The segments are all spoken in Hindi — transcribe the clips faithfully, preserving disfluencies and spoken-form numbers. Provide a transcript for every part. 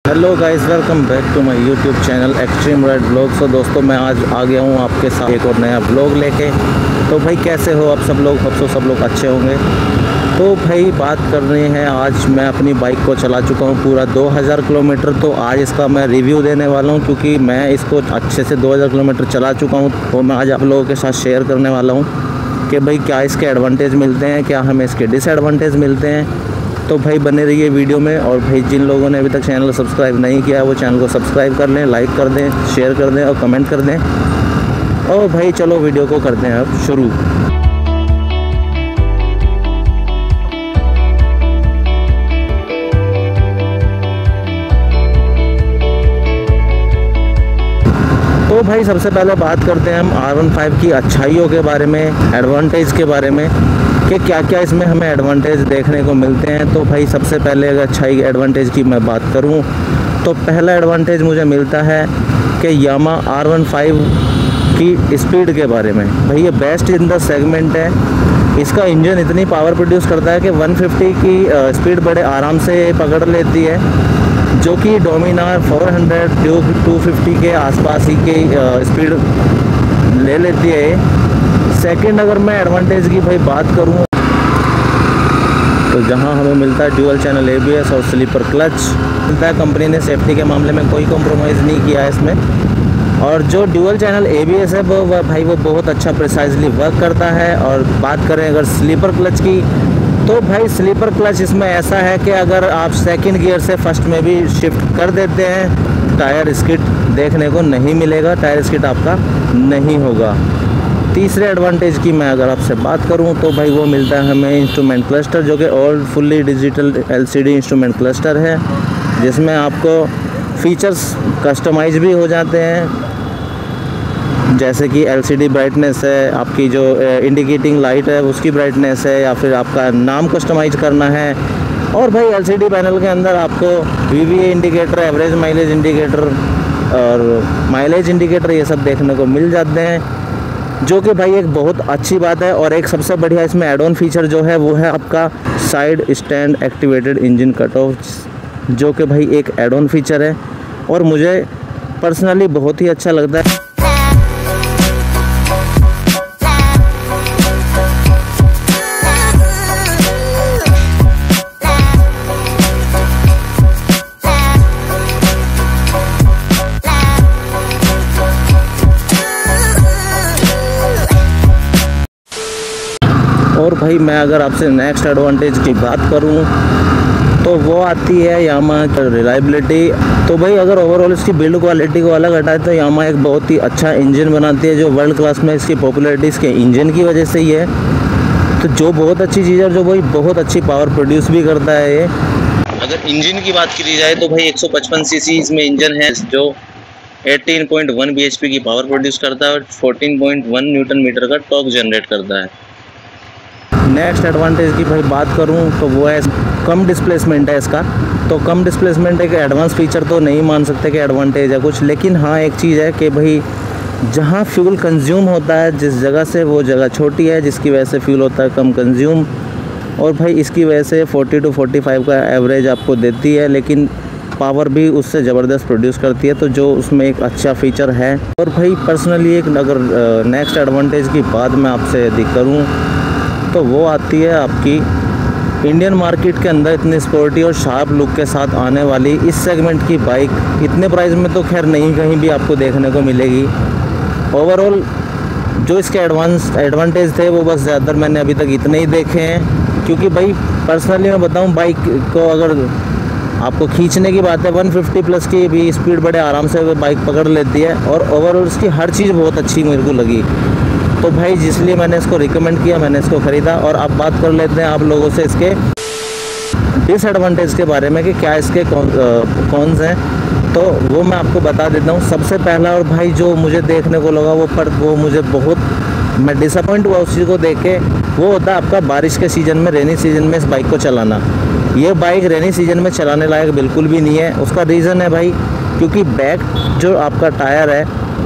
Hello guys, welcome back to my YouTube channel extreme ride blog. So दोस्तों, मैं आज आ गया हूँ आपके साथ एक और नया ब्लॉग लेके। तो भाई कैसे हो आप सब लोग? अब तो सब लोग अच्छे होंगे। तो भाई बात करनी है, आज मैं अपनी बाइक को चला चुका हूँ पूरा दो हज़ार किलोमीटर। तो आज इसका मैं रिव्यू देने वाला हूँ, क्योंकि मैं इसको अच्छे से दो हज़ार किलोमीटर चला चुका हूँ। तो मैं आज आप लोगों के साथ शेयर करने वाला हूँ कि भाई क्या इसके एडवांटेज मिलते हैं, क्या हमें इसके डिसएडवांटेज मिलते हैं। तो भाई बने रहिए वीडियो में। और भाई जिन लोगों ने अभी तक चैनल को सब्सक्राइब नहीं किया है वो चैनल को सब्सक्राइब कर लें, लाइक कर दें, शेयर कर दें और कमेंट कर दें। और भाई चलो वीडियो को करते हैं अब शुरू। तो भाई सबसे पहले बात करते हैं हम आर वन फाइव की अच्छाइयों के बारे में, एडवांटेज के बारे में कि क्या क्या इसमें हमें एडवांटेज देखने को मिलते हैं। तो भाई सबसे पहले अगर अच्छाई एडवांटेज की मैं बात करूं तो पहला एडवांटेज मुझे मिलता है कि यामा आर वन फाइव की स्पीड के बारे में। भाई ये बेस्ट इन द सेगमेंट है। इसका इंजन इतनी पावर प्रोड्यूस करता है कि एक सौ पचास की स्पीड बड़े आराम से पकड़ लेती है, जो कि डोमिनार चार सौ ड्यूक दो सौ पचास के आसपास ही के स्पीड ले लेती है। सेकंड अगर मैं एडवांटेज की भाई बात करूं तो जहां हमें मिलता है dual channel A B S और स्लीपर क्लच मिलता है। कंपनी ने सेफ्टी के मामले में कोई कॉम्प्रोमाइज़ नहीं किया है इसमें। और जो dual channel A B S है वो वह भाई वो बहुत अच्छा प्रिसाइजली वर्क करता है। और बात करें अगर स्लीपर क्लच की तो भाई स्लीपर क्लच इसमें ऐसा है कि अगर आप सेकंड गियर से फर्स्ट में भी शिफ्ट कर देते हैं, टायर स्किड देखने को नहीं मिलेगा, टायर स्किड आपका नहीं होगा। तीसरे एडवांटेज की मैं अगर आपसे बात करूं तो भाई वो मिलता है हमें इंस्ट्रूमेंट क्लस्टर, जो कि all fully digital L C D instrument cluster है, जिसमें आपको फीचर्स कस्टमाइज भी हो जाते हैं, जैसे कि एल सी डी ब्राइटनेस है, आपकी जो इंडिकेटिंग लाइट है उसकी ब्राइटनेस है, या फिर आपका नाम कस्टमाइज करना है। और भाई एल सी डी पैनल के अंदर आपको V V A indicator, average mileage indicator और माइलेज इंडिकेटर ये सब देखने को मिल जाते हैं, जो कि भाई एक बहुत अच्छी बात है। और एक सबसे बढ़िया इसमें एड ऑन फीचर जो है वो है आपका side stand activated engine cut off, जो कि भाई एक एड ऑन फीचर है और मुझे पर्सनली बहुत ही अच्छा लगता है। और भाई मैं अगर आपसे नेक्स्ट एडवांटेज की बात करूं तो वो आती है यामा रिलायबिलिटी। तो भाई अगर ओवरऑल इसकी बिल्ड क्वालिटी को अलग हटाए तो यामा एक बहुत ही अच्छा इंजन बनाती है, जो वर्ल्ड क्लास में इसकी पॉपुलैरिटी इसके इंजन की वजह से ही है। तो जो बहुत अच्छी चीज़ है, जो भाई बहुत अच्छी पावर प्रोड्यूस भी करता है ये। अगर इंजन की बात की जाए तो भाई एक सौ पचपन सीसी इसमें इंजन है, जो अठारह पॉइंट एक बी एच पी की पावर प्रोड्यूस करता है और चौदह पॉइंट एक न्यूटन मीटर का टॉर्क जनरेट करता है। नेक्स्ट एडवांटेज की भाई बात करूं तो वो है कम डिस्प्लेसमेंट है इसका। तो कम डिस्प्लेसमेंट एक एडवांस फीचर तो नहीं मान सकते कि एडवांटेज है कुछ, लेकिन हाँ एक चीज़ है कि भाई जहां फ्यूल कंज्यूम होता है जिस जगह से, वो जगह छोटी है, जिसकी वजह से फ्यूल होता है कम कंज्यूम। और भाई इसकी वजह से चालीस टू पैंतालीस का एवरेज आपको देती है, लेकिन पावर भी उससे ज़बरदस्त प्रोड्यूस करती है, तो जो उसमें एक अच्छा फीचर है। और भाई पर्सनली एक अगर नेक्स्ट एडवांटेज की बात मैं आपसे यदि करूँ तो वो आती है आपकी इंडियन मार्केट के अंदर इतनी स्पोर्टी और शार्प लुक के साथ आने वाली इस सेगमेंट की बाइक इतने प्राइस में तो खैर नहीं कहीं भी आपको देखने को मिलेगी। ओवरऑल जो इसके एडवांस एडवांटेज थे वो बस ज़्यादातर मैंने अभी तक इतने ही देखे हैं, क्योंकि भाई पर्सनली मैं बताऊं बाइक को अगर आपको खींचने की बात है एक सौ पचास प्लस की भी स्पीड बड़े आराम से बाइक पकड़ लेती है, और ओवरऑल इसकी हर चीज़ बहुत अच्छी मेरे को लगी। तो भाई जिसलिए मैंने इसको रिकमेंड किया, मैंने इसको ख़रीदा। और अब बात कर लेते हैं आप लोगों से इसके डिसएडवांटेज के बारे में कि क्या इसके कौन से हैं। तो वो मैं आपको बता देता हूँ। सबसे पहला और भाई जो मुझे देखने को लगा वो पर वो मुझे बहुत मैं डिसअपॉइंट हुआ उस चीज़ को देख के, वो होता है आपका बारिश के सीज़न में, रेनी सीज़न में इस बाइक को चलाना। ये बाइक रेनी सीज़न में चलाने लायक बिल्कुल भी नहीं है। उसका रीज़न है भाई, क्योंकि बैक जो आपका टायर है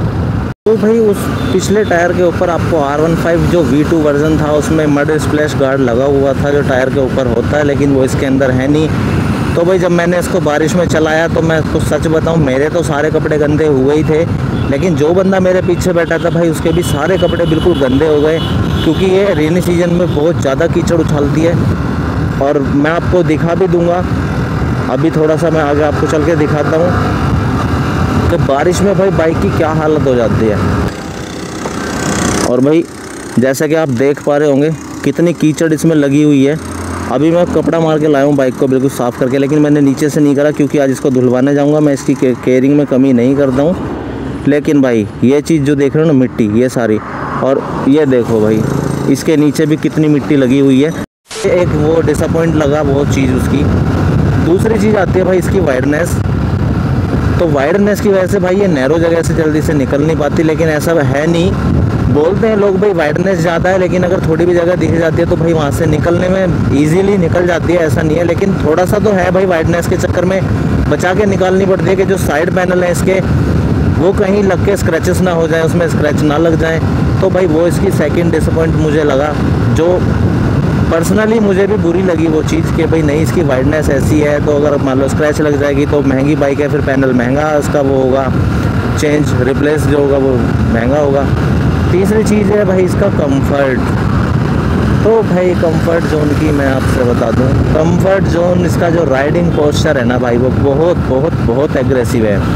तो भाई उस पिछले टायर के ऊपर आपको आर वन फाइव जो वी टू वर्जन था उसमें मड स्प्लैश गार्ड लगा हुआ था जो टायर के ऊपर होता है, लेकिन वो इसके अंदर है नहीं। तो भाई जब मैंने इसको बारिश में चलाया तो मैं कुछ सच बताऊं, मेरे तो सारे कपड़े गंदे हुए ही थे, लेकिन जो बंदा मेरे पीछे बैठा था भाई उसके भी सारे कपड़े बिल्कुल गंदे हो गए, क्योंकि ये रेनी सीजन में बहुत ज़्यादा कीचड़ उछालती है। और मैं आपको दिखा भी दूंगा, अभी थोड़ा सा मैं आगे आपको चल के दिखाता हूँ कि बारिश में भाई बाइक की क्या हालत हो जाती है। और भाई जैसा कि आप देख पा रहे होंगे कितनी कीचड़ इसमें लगी हुई है। अभी मैं कपड़ा मार के लाया हूँ बाइक को बिल्कुल साफ़ करके, लेकिन मैंने नीचे से नहीं करा क्योंकि आज इसको धुलवाने जाऊँगा। मैं इसकी केयरिंग में कमी नहीं करता हूँ, लेकिन भाई ये चीज़ जो देख रहे हो ना, मिट्टी ये सारी, और ये देखो भाई इसके नीचे भी कितनी मिट्टी लगी हुई है। एक वो डिसअपॉइंट लगा वो चीज़ उसकी। दूसरी चीज़ आती है भाई इसकी वाइडनेस। तो वाइडनेस की वजह से भाई ये नैरो जगह से जल्दी से निकल नहीं पाती, लेकिन ऐसा है नहीं। बोलते हैं लोग भाई वाइडनेस ज़्यादा है, लेकिन अगर थोड़ी भी जगह दिख जाती है तो भाई वहाँ से निकलने में इजीली निकल जाती है, ऐसा नहीं है। लेकिन थोड़ा सा तो है भाई, वाइडनेस के चक्कर में बचा के निकालनी पड़ती है कि जो साइड पैनल है इसके वो कहीं लग के स्क्रैचेस ना हो जाए, उसमें स्क्रैच ना लग जाए। तो भाई वो इसकी सेकंड डिसअपॉइंट मुझे लगा, जो पर्सनली मुझे भी बुरी लगी वो चीज़ कि भाई नहीं इसकी वाइडनेस ऐसी है, तो अगर मान लो स्क्रैच लग जाएगी तो महंगी बाइक है, फिर पैनल महंगा उसका वो होगा, चेंज रिप्लेस जो होगा वो महंगा होगा। तीसरी चीज़ है भाई इसका कंफर्ट। तो भाई कंफर्ट जोन की मैं आपसे बता दूं, कंफर्ट जोन इसका जो राइडिंग पोस्चर है ना भाई वो बहुत बहुत बहुत एग्रेसिव है।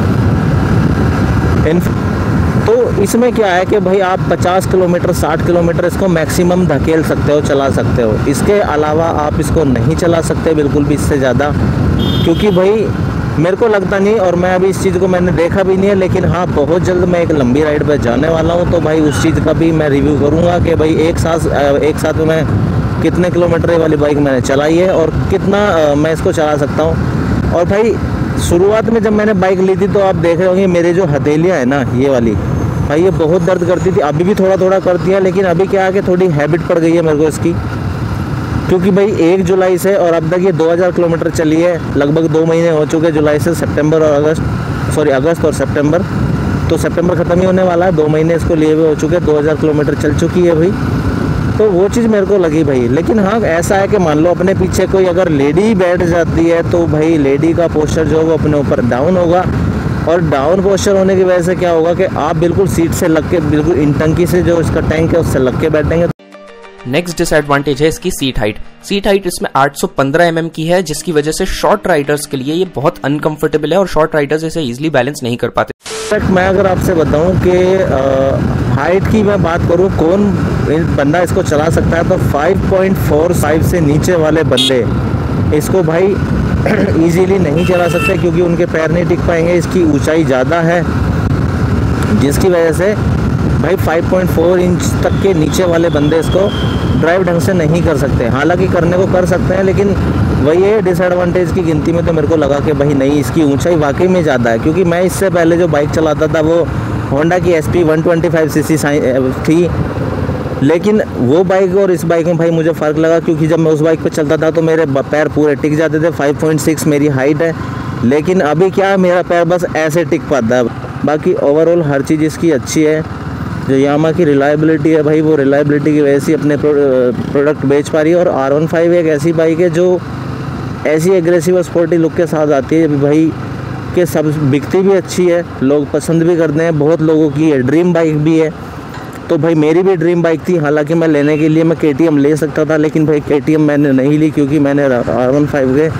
इन तो इसमें क्या है कि भाई आप पचास किलोमीटर साठ किलोमीटर इसको मैक्सिमम धकेल सकते हो, चला सकते हो। इसके अलावा आप इसको नहीं चला सकते बिल्कुल भी इससे ज़्यादा, क्योंकि भाई मेरे को लगता नहीं, और मैं अभी इस चीज़ को मैंने देखा भी नहीं है, लेकिन हाँ बहुत जल्द मैं एक लंबी राइड पर जाने वाला हूँ, तो भाई उस चीज़ का भी मैं रिव्यू करूँगा कि भाई एक साथ एक साथ में कितने किलोमीटर वाली बाइक मैंने चलाई है और कितना मैं इसको चला सकता हूँ। और भाई शुरुआत में जब मैंने बाइक ली थी तो आप देख रहे होंगे मेरे जो हथेलियाँ है ना ये वाली, भाई ये बहुत दर्द करती थी, अभी भी थोड़ा थोड़ा करती है, लेकिन अभी क्या है कि थोड़ी हैबिट पड़ गई है मेरे को इसकी, क्योंकि भाई एक जुलाई से और अब तक ये दो हज़ार किलोमीटर चली है, लगभग दो महीने हो चुके हैं, जुलाई से सितंबर और अगस्त सॉरी अगस्त और सितंबर, तो सितंबर ख़त्म ही होने वाला है, दो महीने इसको लिए हुए हो चुके हैं, दो हज़ार किलोमीटर चल चुकी है भाई। तो वो चीज़ मेरे को लगी भाई। लेकिन हाँ ऐसा है कि मान लो अपने पीछे कोई अगर लेडी बैठ जाती है तो भाई लेडी का पोस्चर जो है वो अपने ऊपर डाउन होगा, और डाउन पोस्चर होने की वजह से क्या होगा कि आप बिल्कुल सीट से लग के, बिल्कुल इन टंकी से जो इसका टैंक है उससे लग के बैठेंगे। नेक्स्ट डिसएडवांटेज है इसकी सीट हाइट। सीट हाइट इसमें आठ सौ पंद्रह एम एम की है, जिसकी वजह से शॉर्ट राइडर्स के लिए ये बहुत अनकंफर्टेबल है और शॉर्ट राइडर्स इसे इजीली बैलेंस नहीं कर पाते। मैं अगर आपसे बताऊं कि हाइट की मैं बात करूं कौन बंदा इसको चला सकता है, तो फाइव पॉइंट फोर फाइव से नीचे वाले बंदे इसको भाई इजीली नहीं चला सकते, क्योंकि उनके पैर नहीं टिक पाएंगे। इसकी ऊंचाई ज़्यादा है, जिसकी वजह से भाई फाइव पॉइंट फोर इंच तक के नीचे वाले बंदे इसको ड्राइव ढंग से नहीं कर सकते। हालांकि करने को कर सकते हैं, लेकिन वही है डिसएडवांटेज की गिनती में तो मेरे को लगा कि भाई नहीं इसकी ऊंचाई वाकई में ज़्यादा है, क्योंकि मैं इससे पहले जो बाइक चलाता था वो होंडा की S P one twenty five C C थी, लेकिन वो बाइक और इस बाइक में भाई मुझे फ़र्क लगा, क्योंकि जब मैं उस बाइक पर चलता था तो मेरे पैर पूरे टिक जाते थे। फाइव पॉइंट सिक्स मेरी हाइट है, लेकिन अभी क्या है मेरा पैर बस ऐसे टिक पाता है। बाकी ओवरऑल हर चीज़ इसकी अच्छी है। जो यामा की रिलायबिलिटी है भाई, वो रिलायबिलिटी की वजह से अपने प्रोडक्ट बेच पा रही है। और आर वन फाइव एक ऐसी बाइक है जो ऐसी एग्रेसिव और स्पोर्टी लुक के साथ आती है भाई कि सब बिकती भी अच्छी है, लोग पसंद भी करते हैं, बहुत लोगों की है, ड्रीम बाइक भी है। तो भाई मेरी भी ड्रीम बाइक थी, हालांकि मैं लेने के लिए मैं के टी एम ले सकता था, लेकिन भाई के टी एम मैंने नहीं ली, क्योंकि मैंने आर वन फाइव के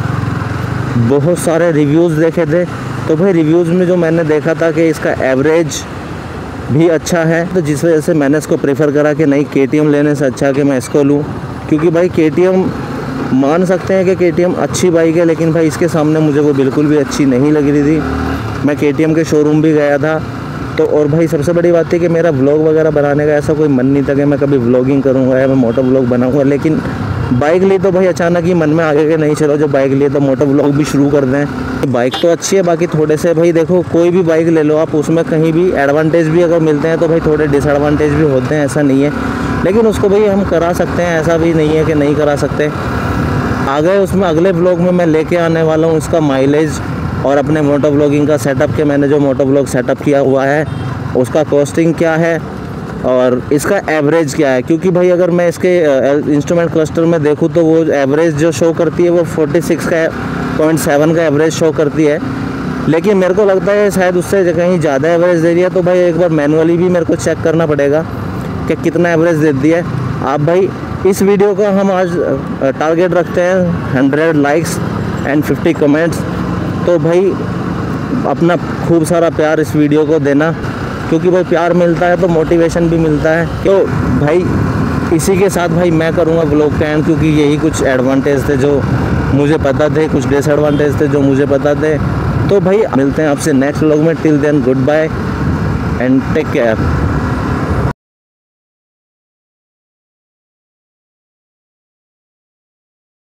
बहुत सारे रिव्यूज़ देखे थे। तो भाई रिव्यूज़ में जो मैंने देखा था कि इसका एवरेज भी अच्छा है, तो जिस वजह से मैंने इसको प्रेफर करा कि नहीं के टी एम लेने से अच्छा कि मैं इसको लूँ, क्योंकि भाई के टी एम मान सकते हैं कि के टी एम अच्छी बाइक है, लेकिन भाई इसके सामने मुझे वो बिल्कुल भी अच्छी नहीं लग रही थी। मैं के टी एम के शोरूम भी गया था तो, और भाई सबसे बड़ी बात थी कि मेरा व्लॉग वगैरह बनाने का ऐसा कोई मन नहीं था कि मैं कभी व्लॉगिंग करूँगा या मैं मोटो व्लॉग बनाऊँगा, लेकिन बाइक ली तो भाई अचानक ही मन में आगे के नहीं चलो जो बाइक लिए तो मोटो व्लॉग भी शुरू कर दें। बाइक तो अच्छी है, बाकी थोड़े से भाई देखो कोई भी बाइक ले लो आप, उसमें कहीं भी एडवांटेज भी अगर मिलते हैं तो भाई थोड़े डिसएडवांटेज भी होते हैं, ऐसा नहीं है, लेकिन उसको भाई हम करा सकते हैं, ऐसा भी नहीं है कि नहीं करा सकते। आगे उसमें अगले व्लॉग में मैं लेके आने वाला हूँ उसका माइलेज और अपने मोटो व्लॉगिंग का सेटअप के मैंने जो मोटो व्लॉग सेटअप किया हुआ है उसका कॉस्टिंग क्या है और इसका एवरेज क्या है, क्योंकि भाई अगर मैं इसके इंस्ट्रूमेंट क्लस्टर में देखूँ तो वो एवरेज जो शो करती है वो छियालीस का पॉइंट सेवन का एवरेज शो करती है, लेकिन मेरे को लगता है शायद उससे कहीं ज़्यादा एवरेज दे रही है। तो भाई एक बार मैनुअली भी मेरे को चेक करना पड़ेगा कि कितना एवरेज दे दिया है। आप भाई इस वीडियो का हम आज टारगेट रखते हैं hundred likes and fifty comments. तो भाई अपना खूब सारा प्यार इस वीडियो को देना, क्योंकि भाई प्यार मिलता है तो मोटिवेशन भी मिलता है। क्यों भाई, इसी के साथ भाई मैं करूँगा व्लॉग का एंड, क्योंकि यही कुछ एडवांटेज थे जो मुझे पता थे, कुछ डिसएडवांटेज थे जो मुझे पता थे। तो भाई मिलते हैं आपसे नेक्स्ट व्लॉग में। Till then good bye and take care.